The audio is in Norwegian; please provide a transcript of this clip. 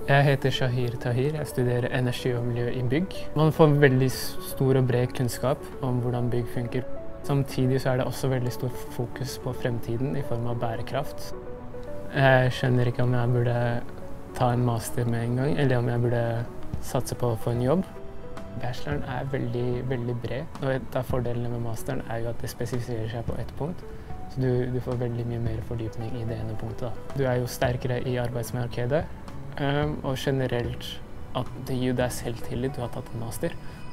Jeg heter Shahir Tahir. Jeg studerer energi og miljø i bygg. Man får veldig stor og bred kunnskap om hvordan bygg funker. Samtidig så er det også veldig stor fokus på fremtiden i form av bærekraft. Jeg skjønner ikke om jeg burde ta en master med en gang, eller om jeg burde satse på å få en jobb. Bacheloren er veldig bred, og et av fordelene med masteren er jo at det spesifiserer seg på ett punkt. Så du får veldig mye mer fordypning i det ene punktet. Du er jo sterkere i arbeidsmarkedet, og generelt at det gir deg selvtillit, du har tatt en master.